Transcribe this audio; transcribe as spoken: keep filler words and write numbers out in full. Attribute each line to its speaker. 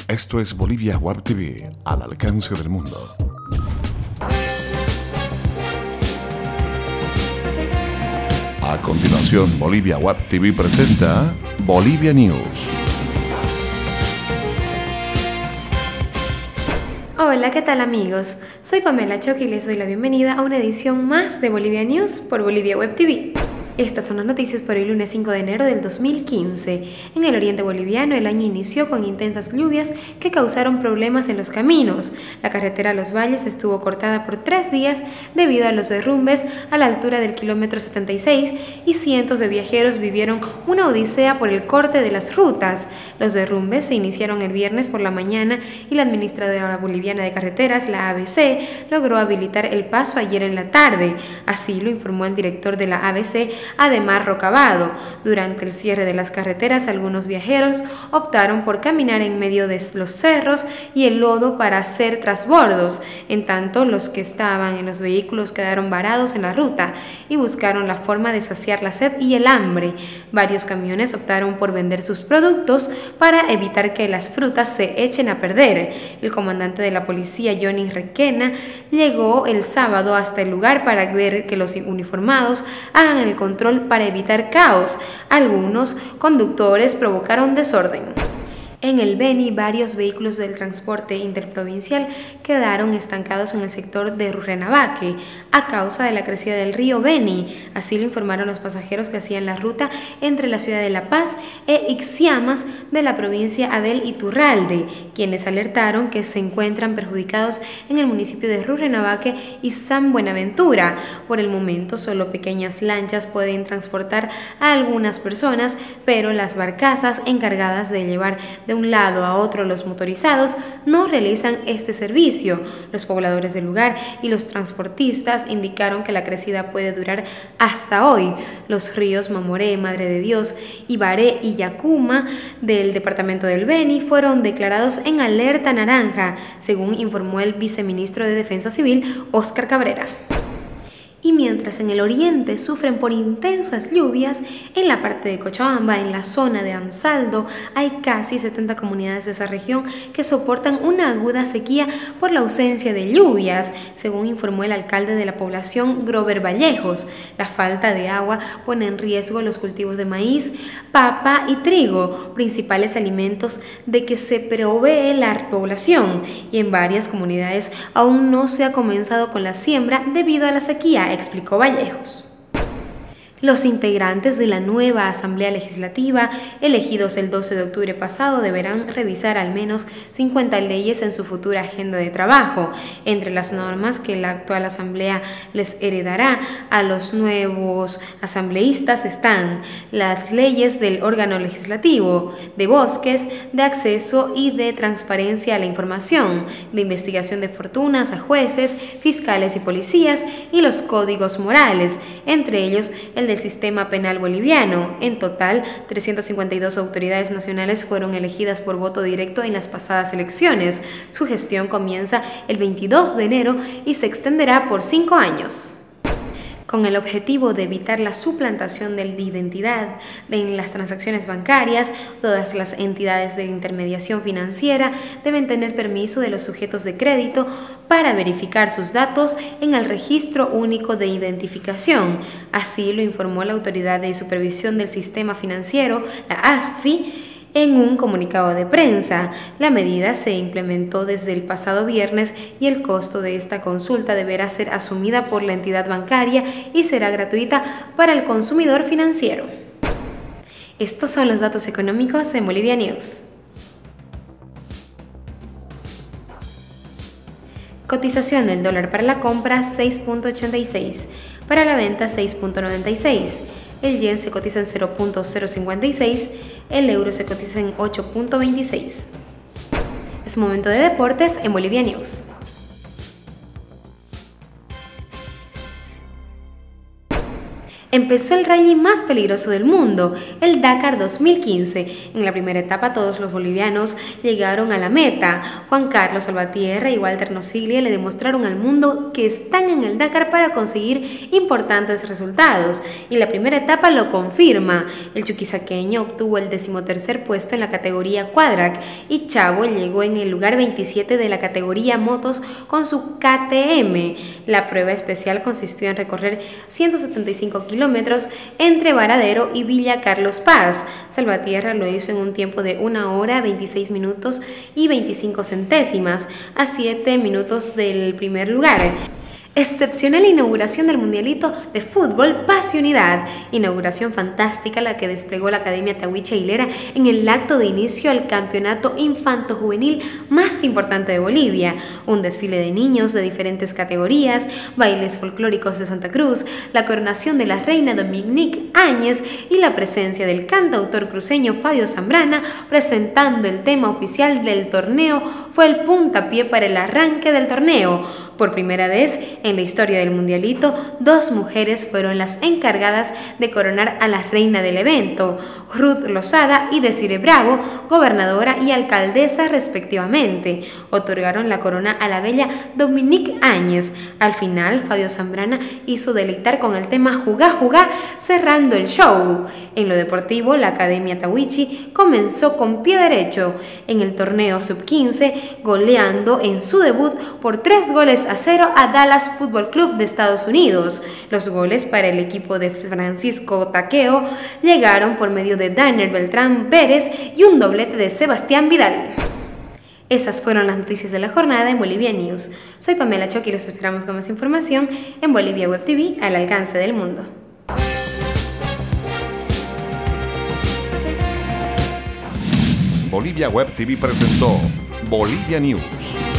Speaker 1: Esto es Bolivia Web T V, al alcance del mundo. A continuación, Bolivia Web T V presenta Bolivia News.
Speaker 2: Hola, ¿qué tal amigos? Soy Pamela Choque y les doy la bienvenida a una edición más de Bolivia News por Bolivia Web T V. Estas son las noticias por el lunes cinco de enero del dos mil quince. En el oriente boliviano el año inició con intensas lluvias que causaron problemas en los caminos. La carretera a Los Valles estuvo cortada por tres días debido a los derrumbes a la altura del kilómetro setenta y seis y cientos de viajeros vivieron una odisea por el corte de las rutas. Los derrumbes se iniciaron el viernes por la mañana y la Administradora Boliviana de Carreteras, la A B C, logró habilitar el paso ayer en la tarde. Así lo informó el director de la A B C, Ademar Rocabado. Durante el cierre de las carreteras, algunos viajeros optaron por caminar en medio de los cerros y el lodo para hacer trasbordos, en tanto los que estaban en los vehículos quedaron varados en la ruta y buscaron la forma de saciar la sed y el hambre. Varios camiones optaron por vender sus productos para evitar que las frutas se echen a perder. El comandante de la policía, Johnny Requena, llegó el sábado hasta el lugar para ver que los uniformados hagan el control para evitar caos. Algunos conductores provocaron desorden. En el Beni, varios vehículos del transporte interprovincial quedaron estancados en el sector de Rurrenabaque a causa de la crecida del río Beni. Así lo informaron los pasajeros que hacían la ruta entre la ciudad de La Paz e Ixiamas de la provincia Abel Iturralde, quienes alertaron que se encuentran perjudicados en el municipio de Rurrenabaque y San Buenaventura. Por el momento, solo pequeñas lanchas pueden transportar a algunas personas, pero las barcazas encargadas de llevar de un lado a otro los motorizados no realizan este servicio. Los pobladores del lugar y los transportistas indicaron que la crecida puede durar hasta hoy. Los ríos Mamoré, Madre de Dios, Ibaré y Yacuma del departamento del Beni fueron declarados en alerta naranja, según informó el viceministro de Defensa Civil, Óscar Cabrera. Y mientras en el oriente sufren por intensas lluvias, en la parte de Cochabamba, en la zona de Ansaldo, hay casi setenta comunidades de esa región que soportan una aguda sequía por la ausencia de lluvias, según informó el alcalde de la población, Grover Vallejos. La falta de agua pone en riesgo los cultivos de maíz, papa y trigo, principales alimentos de que se provee la población, y en varias comunidades aún no se ha comenzado con la siembra debido a la sequía, explicó Vallejos. Los integrantes de la nueva Asamblea Legislativa, elegidos el doce de octubre pasado, deberán revisar al menos cincuenta leyes en su futura agenda de trabajo. Entre las normas que la actual Asamblea les heredará a los nuevos asambleístas están las leyes del órgano legislativo, de bosques, de acceso y de transparencia a la información, de investigación de fortunas a jueces, fiscales y policías, y los códigos morales, entre ellos el del sistema penal boliviano. En total, trescientas cincuenta y dos autoridades nacionales fueron elegidas por voto directo en las pasadas elecciones. Su gestión comienza el veintidós de enero y se extenderá por cinco años. Con el objetivo de evitar la suplantación de identidad en las transacciones bancarias, todas las entidades de intermediación financiera deben tener permiso de los sujetos de crédito para verificar sus datos en el Registro Único de Identificación. Así lo informó la Autoridad de Supervisión del Sistema Financiero, la A S F I, en un comunicado de prensa. La medida se implementó desde el pasado viernes y el costo de esta consulta deberá ser asumida por la entidad bancaria y será gratuita para el consumidor financiero. Estos son los datos económicos en Bolivia News. Cotización del dólar para la compra seis punto ochenta y seis, para la venta seis punto noventa y seis. El yen se cotiza en cero punto cero cincuenta y seis, el euro se cotiza en ocho punto veintiséis. Es momento de deportes en Bolivia News. Empezó el rally más peligroso del mundo, el Dakar dos mil quince. En la primera etapa todos los bolivianos llegaron a la meta. Juan Carlos Salvatierra y Walter Nosiglia le demostraron al mundo que están en el Dakar para conseguir importantes resultados, y la primera etapa lo confirma. El chuquisaqueño obtuvo el decimotercer puesto en la categoría Quadrac y Chavo llegó en el lugar veintisiete de la categoría motos con su K T M. La prueba especial consistió en recorrer ciento setenta y cinco kilómetros kilómetros entre Varadero y Villa Carlos Paz. Salvatierra lo hizo en un tiempo de una hora, veintiséis minutos y veinticinco centésimas, a siete minutos del primer lugar. Excepcional inauguración del Mundialito de Fútbol Paz y Unidad. Inauguración fantástica la que desplegó la Academia Tahuichi Aguilera en el acto de inicio al campeonato infanto-juvenil más importante de Bolivia. Un desfile de niños de diferentes categorías, bailes folclóricos de Santa Cruz, la coronación de la reina Dominique Áñez y la presencia del cantautor cruceño Fabio Zambrana presentando el tema oficial del torneo fue el puntapié para el arranque del torneo. Por primera vez en la historia del Mundialito, dos mujeres fueron las encargadas de coronar a la reina del evento, Ruth Lozada y Desiree Bravo, gobernadora y alcaldesa respectivamente. Otorgaron la corona a la bella Dominique Áñez. Al final, Fabio Zambrana hizo deleitar con el tema Jugá, Jugá, cerrando el show. En lo deportivo, la Academia Tahuichi comenzó con pie derecho en el torneo sub quince, goleando en su debut por tres goles a cero a Dallas Fútbol Club de Estados Unidos. Los goles para el equipo de Francisco Taqueo llegaron por medio de Dainer Beltrán Pérez y un doblete de Sebastián Vidal. Esas fueron las noticias de la jornada en Bolivia News. Soy Pamela Choc y los esperamos con más información en Bolivia Web T V, al alcance del mundo.
Speaker 1: Bolivia Web T V presentó Bolivia News.